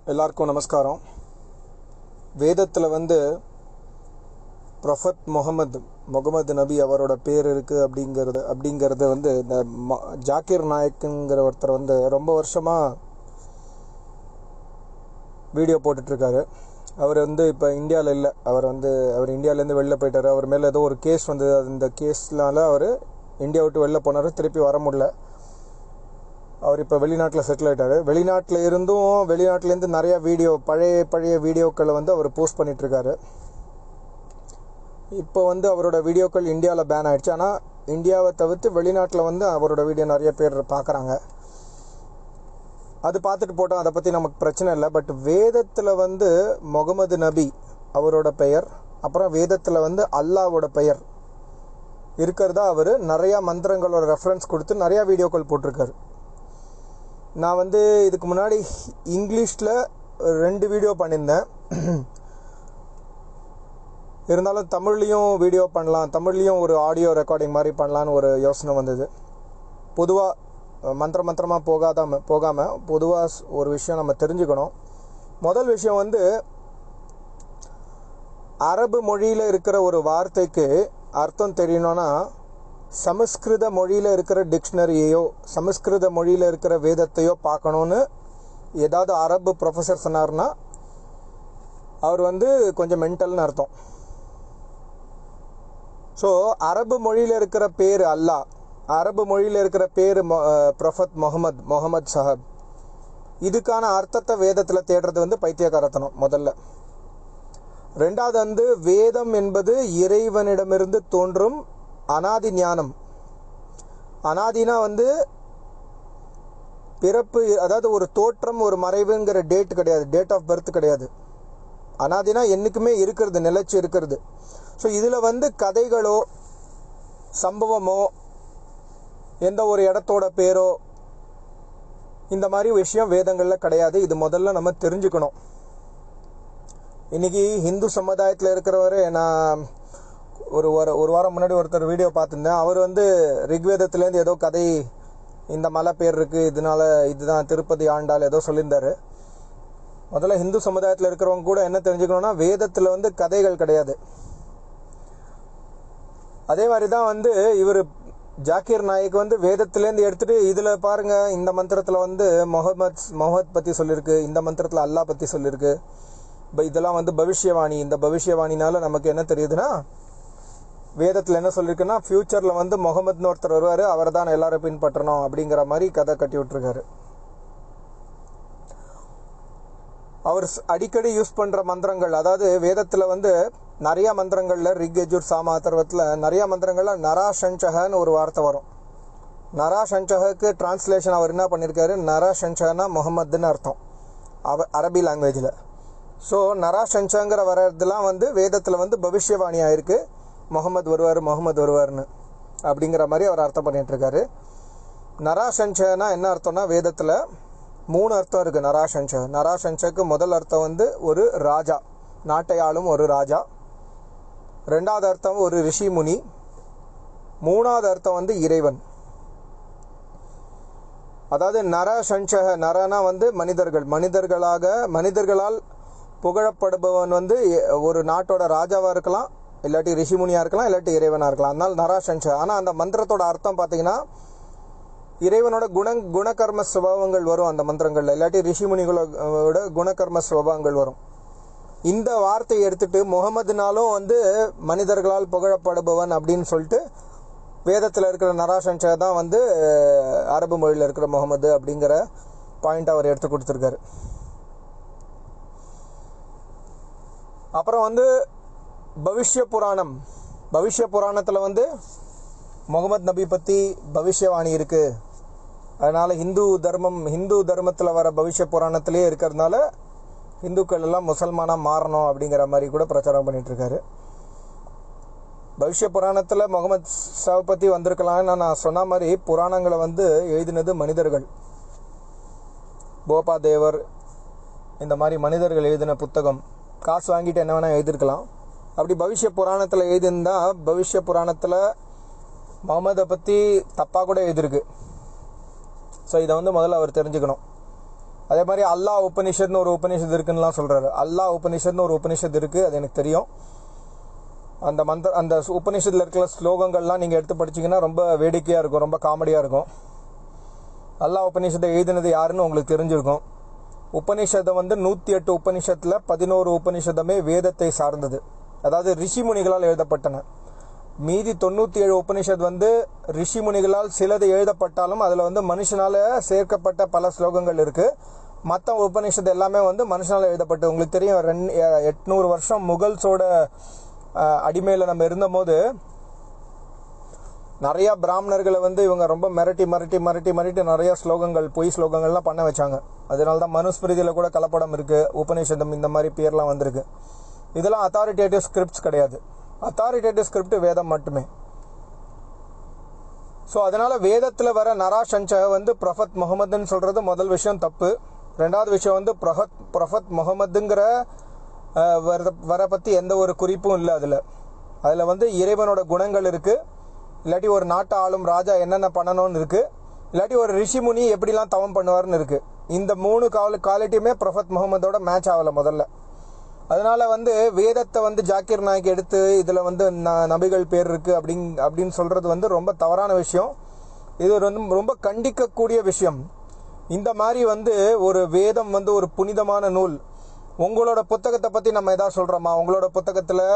எல்லாருக்கும் நமஸ்காரம். வேதத்தில் ப்ரொஃபட் முகமது நபி அவரோட பேர் இருக்குது அப்படிங்கிறது இந்த ஜாக்கிர் நாயக்குங்கிற ஒருத்தர் ரொம்ப வருஷமாக வீடியோ போட்டுட்ருக்காரு. அவர் இப்போ இந்தியாவில் இல்லை. அவர் இந்தியாவிலேருந்து வெளில போயிட்டார். அவர் மேலே ஏதோ ஒரு கேஸ் வந்தது. அந்த கேஸ்னால அவர் இந்தியா விட்டு வெளில போனார். திருப்பி வர முடியல. அவர் இப்போ வெளிநாட்டில் செட்டில் ஆகிட்டார். வெளிநாட்டிலேருந்து நிறையா பழைய வீடியோக்களை அவர் போஸ்ட் பண்ணிகிட்ருக்காரு. இப்போ அவரோட வீடியோக்கள் இந்தியாவில் பேன் ஆகிடுச்சு. ஆனால் இந்தியாவை தவிர்த்து வெளிநாட்டில் அவரோட வீடியோ நிறைய பேர் பார்க்குறாங்க. அது பார்த்துட்டு போட்டோம், அதை பற்றி நமக்கு பிரச்சனை இல்லை. பட் வேதத்தில் முகமது நபி அவரோட பெயர், அப்புறம் வேதத்தில் அல்லாவோட பெயர் இருக்கிறதா அவர் நிறையா மந்திரங்களோட ரெஃபரன்ஸ் கொடுத்து நிறையா வீடியோக்கள் போட்டிருக்காரு. நான் இதுக்கு முன்னாடி இங்கிலீஷில் 2 வீடியோ பண்ணியிருந்தேன். இருந்தாலும் தமிழ்லேயும் வீடியோ பண்ணலாம், தமிழ்லேயும் ஒரு ஆடியோ ரெக்கார்டிங் மாதிரி பண்ணலான்னு ஒரு யோசனை வந்தது. பொதுவாக மந்திரமாக போகாமல் பொதுவாக ஒரு விஷயம் நம்ம தெரிஞ்சுக்கணும். முதல் விஷயம் அரபு மொழியில் இருக்கிற ஒரு வார்த்தைக்கு அர்த்தம் தெரியணும்னா சமஸ்கிருத மொழியில் இருக்கிற டிக்ஷனரியோ சமஸ்கிருத மொழியில் இருக்கிற வேதத்தையோ பார்க்கணுன்னு ஏதாவது அரபு ப்ரொஃபஸர் சொன்னார்னா அவர் கொஞ்சம் மென்டல்னு அர்த்தம். ஸோ அரபு மொழியில் இருக்கிற பேர் அல்லாஹ், அரபு மொழியில் இருக்கிற பேர் ப்ரொஃபட் முகமது சாஹப். இதுக்கான அர்த்தத்தை வேதத்தில் தேடுறது பைத்தியக்காரத்தனம் முதல்ல. ரெண்டாவது வேதம் என்பது இறைவனிடமிருந்து தோன்றும் அனாதி ஞானம். அனாதினா பிறப்பு, அதாவது ஒரு தோற்றம், ஒரு மறைவுங்கிற டேட் கிடையாது, டேட் ஆஃப் பர்த் கிடையாது. அனாதினா என்றைக்குமே இருக்கிறது, நிலைச்சு இருக்கிறது. ஸோ இதில் கதைகளோ சம்பவமோ எந்த ஒரு இடத்தோட பேரோ இந்த மாதிரி விஷயம் வேதங்களில் கிடையாது. இது முதல்ல நம்ம தெரிஞ்சுக்கணும். இன்றைக்கி ஹிந்து சமுதாயத்தில் இருக்கிறவரை நான் ஒரு வாரம் முன்னாடி ஒருத்தர் வீடியோ பார்த்துருந்தேன். அவர் ரிக்வேதத்துலேருந்து ஏதோ கதை, இந்த மலை பேர் இருக்குது, இதனால இதுதான் திருப்பதி ஆண்டாள் ஏதோ சொல்லியிருந்தார். முதல்ல ஹிந்து சமுதாயத்தில் இருக்கிறவங்க கூட என்ன தெரிஞ்சுக்கணும்னா வேதத்தில் கதைகள் கிடையாது. அதே மாதிரி தான் இவர் ஜாக்கிர் நாயக் வேதத்துலேருந்து எடுத்துகிட்டு இதில் பாருங்கள், இந்த மந்திரத்தில் முகமது பற்றி சொல்லியிருக்கு, இந்த மந்திரத்தில் அல்லாஹ் பற்றி சொல்லியிருக்கு. இப்போ இதெல்லாம் பவிஷ்யவாணி. இந்த பவிஷ்யவாணினால நமக்கு என்ன தெரியுதுன்னா, வேதத்தில் என்ன சொல்லியிருக்குன்னா ஃப்யூச்சரில் முகமதுன்னு ஒருத்தர் வருவார், அவர் தான் எல்லாரும் பின்பற்றணும் அப்படிங்கிற மாதிரி கதை கட்டி விட்டுருக்காரு. அவர் அடிக்கடி யூஸ் பண்ணுற மந்திரங்கள், அதாவது வேதத்தில் நிறையா மந்திரங்களில் ரிக் யஜுர் சாம அதர்வத்தில் நிறையா மந்திரங்களில் நராசஞ்சகன்னு ஒரு வார்த்தை வரும். நராசஞ்சகக்கு டிரான்ஸ்லேஷன் அவர் என்ன பண்ணியிருக்காரு, நராசஞ்சகனா முகமதுன்னு அர்த்தம் அரபி லாங்குவேஜில். ஸோ நராசஞ்சங்கிற வர்றதுலாம் வேதத்தில் பவிஷ்யவாணியாக இருக்குது, முகமது வருவார்னு அப்படிங்கிற மாதிரி அவர் அர்த்தம் பண்ணிகிட்ருக்காரு. நராசஞ்சனா என்ன அர்த்தம்னா வேதத்தில் 3 அர்த்தம் இருக்குது. நராசஞ்சக்கு முதல் அர்த்தம் ஒரு ராஜா, நாட்டை ஆளும் ஒரு ராஜா. ரெண்டாவது அர்த்தம் ஒரு ரிஷி முனி. மூணாவது அர்த்தம் இறைவன். அதாவது நரசஞ்சக, நரனா மனிதர்களால் புகழப்படுபவன் ஒரு நாட்டோட ராஜாவாக இருக்கலாம், இல்லாட்டி ரிஷிமுனியாக இருக்கலாம், இல்லாட்டி இறைவனாக இருக்கலாம். அதனால் நராசஞ்ச. ஆனால் அந்த மந்திரத்தோட அர்த்தம் பார்த்தீங்கன்னா இறைவனோட குணகர்ம சுபாவங்கள் வரும் அந்த மந்திரங்களில், இல்லாட்டி ரிஷிமுனிகளோட குணகர்ம சுபாவங்கள் வரும். இந்த வார்த்தையை எடுத்துகிட்டு முகமதுனாலும் மனிதர்களால் புகழப்படுபவன் அப்படின்னு சொல்லிட்டு வேதத்தில் இருக்கிற நராசஞ்ச தான் அரபு மொழியில் இருக்கிற முகமது அப்படிங்கிற பாயிண்ட் அவர் எடுத்து கொடுத்துருக்காரு. அப்புறம் பவிஷ்ய புராணத்தில் முகமது நபி பற்றி பவிஷ்யவாணி இருக்குது. அதனால் ஹிந்து தர்மத்தில் வர பவிஷ்ய புராணத்திலே இருக்கிறதுனால இந்துக்கள் எல்லாம் முசல்மானாக மாறணும் அப்படிங்கிற மாதிரி கூட பிரச்சாரம் பண்ணிகிட்ருக்காரு. பவிஷ்ய புராணத்தில் முகமது சாவை பற்றி வந்திருக்கலாம்னு நான் சொன்ன மாதிரி புராணங்களை எழுதினது மனிதர்கள். போபா தேவர் இந்த மாதிரி மனிதர்கள் எழுதின புத்தகம், காசு வாங்கிட்டு என்ன வேணால் எழுதியிருக்கலாம். அப்படி பவிஷ்ய புராணத்தில் எழுதியிருந்தால் பவிஷ்ய புராணத்தில் முகமதை பற்றி தப்பாக கூட எழுதியிருக்கு. ஸோ இதை முதல்ல அவர் தெரிஞ்சுக்கணும். அதே மாதிரி அல்லாஹ் உபனிஷத்னு ஒரு உபனிஷத் இருக்குன்னுலாம் சொல்றாரு. அல்லாஹ் உபனிஷத்னு ஒரு உபனிஷத் இருக்கு, அது எனக்கு தெரியும். அந்த உபனிஷத்தில் இருக்கிற ஸ்லோகங்கள்லாம் நீங்கள் எடுத்து படிச்சிங்கன்னா ரொம்ப வேடிக்கையாக இருக்கும், ரொம்ப காமெடியாக இருக்கும். அல்லாஹ் உபனிஷத்தை எழுதினது யாருன்னு உங்களுக்கு தெரிஞ்சிருக்கும். உபனிஷத்தை 108 உபனிஷத்தில் 11 உபனிஷதமே வேதத்தை சார்ந்தது, அதாவது ரிஷிமுனிகளால் எழுதப்பட்டன. மீதி 97 உபனிஷத் ரிஷிமுனிகளால் சிலது எழுதப்பட்டாலும் அதில் மனுஷனால் சேர்க்கப்பட்ட பல ஸ்லோகங்கள் இருக்குது. மற்ற உபனிஷத்து எல்லாமே மனுஷனால் எழுதப்பட்டு, உங்களுக்கு தெரியும் 800 வருஷம் முகல்ஸோட அடிமையில் நம்ம இருந்தபோது நிறையா பிராமணர்களை இவங்க ரொம்ப மிரட்டி நிறைய ஸ்லோகங்கள், பொய் ஸ்லோகங்கள்லாம் பண்ண வச்சாங்க. அதனால தான் மனுஸ்மிருதியில் கூட கலப்படம் இருக்குது, உபநிஷதம் இந்த மாதிரி பேர்லாம் வந்திருக்கு. இதெல்லாம் அத்தாரிட்டேட்டிவ் ஸ்கிரிப்ட்ஸ் கிடையாது. அத்தாரிட்டேட்டிவ் ஸ்கிரிப்ட் வேதம் மட்டுமே. ஸோ அதனால் வேதத்தில் வர நராசஞ்சக ப்ரொஃபத் முகமதுன்னு சொல்கிறது முதல் விஷயம் தப்பு. ரெண்டாவது விஷயம் ப்ரொஃபத் முகமதுங்கிற வர பற்றி எந்த ஒரு குறிப்பும் இல்லை. அதில் இறைவனோட குணங்கள் இருக்குது, இல்லாட்டி ஒரு நாட்டை ஆளும் ராஜா என்னென்ன பண்ணணும்னு இருக்குது, இல்லாட்டி ஒரு ரிஷிமுனி எப்படிலாம் தவம் பண்ணுவார்னு இருக்குது. இந்த 3 குவாலிட்டியுமே ப்ரொஃபத் முகமதோட மேட்ச் ஆகலை முதல்ல. அதனால வேதத்தை ஜாக்கிர் நாயக் எடுத்து இதில் நபிகள் பேர் இருக்குது அப்படின்னு சொல்கிறது ரொம்ப தவறான விஷயம். இது ரொம்ப கண்டிக்கக்கூடிய விஷயம். இந்த மாதிரி ஒரு வேதம் ஒரு புனிதமான நூல். உங்களோட புத்தகத்தை பற்றி நம்ம எதாவது சொல்கிறோமா? உங்களோட புத்தகத்தில்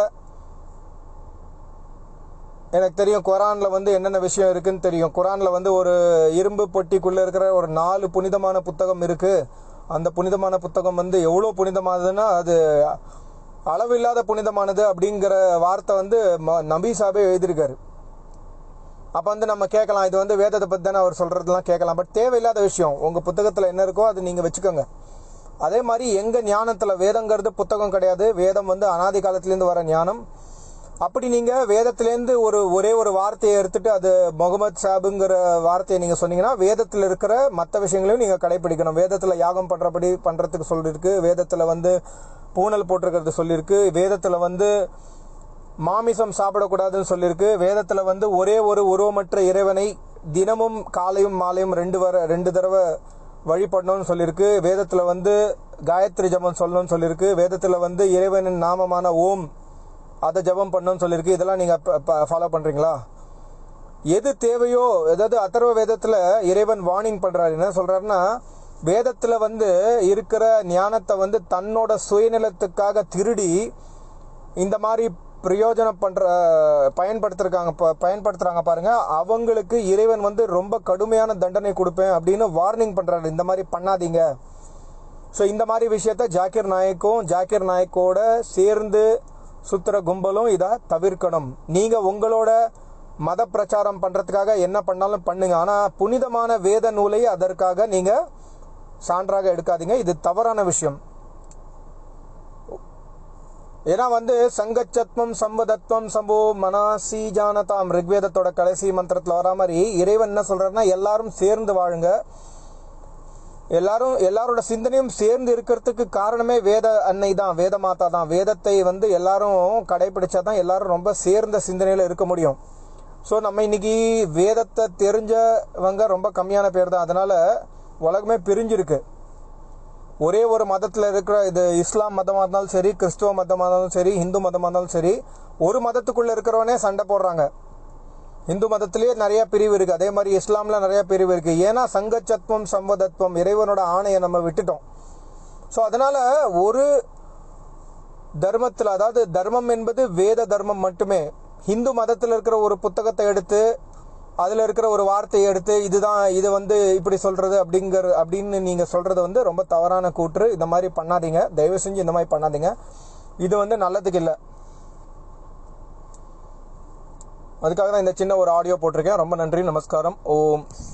எனக்கு தெரியும் குரானில் என்னென்ன விஷயம் இருக்குன்னு தெரியும். குரானில் ஒரு இரும்பு பொட்டிக்குள்ளே இருக்கிற ஒரு 4 புனிதமான புத்தகம் இருக்குது. அந்த புனிதமான புத்தகம் எவ்வளோ புனிதமானதுன்னா அது அளவில்லாத புனிதமானது அப்படிங்கிற வார்த்தை நபி சாபே எழுதியிருக்காரு. அப்போ நம்ம கேட்கலாம், இது வேதத்தை பற்றி தானே அவர் சொல்கிறதுலாம் கேட்கலாம். பட் தேவையில்லாத விஷயம். உங்கள் புத்தகத்தில் என்ன இருக்கோ அது நீங்கள் வச்சுக்கோங்க. அதே மாதிரி எங்கள் ஞானத்தில் வேதங்கிறது புத்தகம் கிடையாது. வேதம் அனாதி காலத்துலேருந்து வர ஞானம். அப்படி நீங்கள் வேதத்திலேருந்து ஒரே ஒரு வார்த்தையை எடுத்துட்டு அது முகமது சாபுங்கிற வார்த்தையை நீங்கள் சொன்னீங்கன்னா வேதத்தில் இருக்கிற மற்ற விஷயங்களையும் நீங்கள் கடைப்பிடிக்கணும். வேதத்தில் யாகம் பண்ணுறதுக்கு சொல்லியிருக்கு, வேதத்தில் பூனல் போட்டிருக்கிறது சொல்லியிருக்கு, வேதத்தில் மாமிசம் சாப்பிடக்கூடாதுன்னு சொல்லியிருக்கு, வேதத்தில் ஒரே ஒரு உருவமற்ற இறைவனை தினமும் காலையும் மாலையும் 2 தடவை வழிபடணும்னு சொல்லியிருக்கு, வேதத்தில் காயத்ரி ஜபம் சொல்லணும்னு சொல்லியிருக்கு, வேதத்தில் இறைவனின் நாமமான ஓம் அதை ஜபம் பண்ணணும்னு சொல்லியிருக்கு. இதெல்லாம் நீங்கள் ஃபாலோ பண்ணுறீங்களா? எது தேவையோ, அதாவது அதர்வ வேதத்தில் இறைவன் வார்னிங் பண்ணுறாரு. என்ன சொல்கிறாருன்னா, வேதத்தில் இருக்கிற ஞானத்தை தன்னோட சுயநலத்துக்காக திருடி இந்த மாதிரி பயன்படுத்துகிறாங்க பாருங்க, அவங்களுக்கு இறைவன் ரொம்ப கடுமையான தண்டனை கொடுப்பேன் அப்படின்னு வார்னிங் பண்ணுறாரு. இந்த மாதிரி பண்ணாதீங்க. ஸோ இந்த மாதிரி விஷயத்த ஜாக்கிர் நாயக்கோட சேர்ந்து சுத்திர கும்பலும் இதை தவிர்க்கணும். நீங்கள் உங்களோட மத பிரச்சாரம் பண்ணுறதுக்காக என்ன பண்ணாலும் பண்ணுங்க, ஆனால் புனிதமான வேத நூலை அதற்காக நீங்கள் சான்றாக எடுக்காதீங்க. இது தவறான விஷயம். ஏன்னா சங்கச்சத்வம் சம்பதத்வம் சம்போ மனாசி ஜானதாம் ரிக்வேதத்தோட கடைசி மந்திரத்தில் வரா மாதிரி இறைவன் என்ன சொல்றாருன்னா, எல்லாரும் சேர்ந்து வாழுங்க. எல்லாரோட சிந்தனையும் சேர்ந்து இருக்கிறதுக்கு காரணமே வேத அன்னை தான், வேத மாதா தான். வேதத்தை எல்லாரும் கடைபிடிச்சாதான் எல்லாரும் ரொம்ப சேர்ந்த சிந்தனையில் இருக்க முடியும். ஸோ நம்ம இன்னைக்கு வேதத்தை தெரிஞ்சவங்க ரொம்ப கம்மியான பேர் தான். அதனால உலகமே பிரிஞ்சிருக்கு. ஒரே ஒரு மதத்தில் இருக்கிற, இது இஸ்லாம் மதமாக இருந்தாலும் சரி, கிறிஸ்துவ மதமாக இருந்தாலும் சரி, இந்து மதமாக இருந்தாலும் சரி, ஒரு மதத்துக்குள்ளே இருக்கிறவனே சண்டை போடுறாங்க. இந்து மதத்திலேயே நிறைய பிரிவு இருக்குது, அதே மாதிரி இஸ்லாமில் நிறைய பிரிவு இருக்குது. ஏன்னா சங்கச்சத்வம் சம்பதத்துவம் இறைவனோட ஆணையை நம்ம விட்டுட்டோம். ஸோ அதனால் ஒரு தர்மத்தில், அதாவது தர்மம் என்பது வேத தர்மம் மட்டுமே. ஹிந்து மதத்தில் இருக்கிற ஒரு புத்தகத்தை எடுத்து அதில் இருக்கிற ஒரு வார்த்தையை எடுத்து இது இப்படி சொல்கிறது அப்படின்னு நீங்கள் சொல்கிறது ரொம்ப தவறான கூற்று. இந்த மாதிரி பண்ணாதீங்க, தயவு செஞ்சு இந்த மாதிரி பண்ணாதீங்க. இது நல்லதுக்கு இல்லை. அதுக்காக தான் இந்த சின்ன ஒரு ஆடியோ போட்டிருக்கேன். ரொம்ப நன்றி, நமஸ்காரம், ஓம்.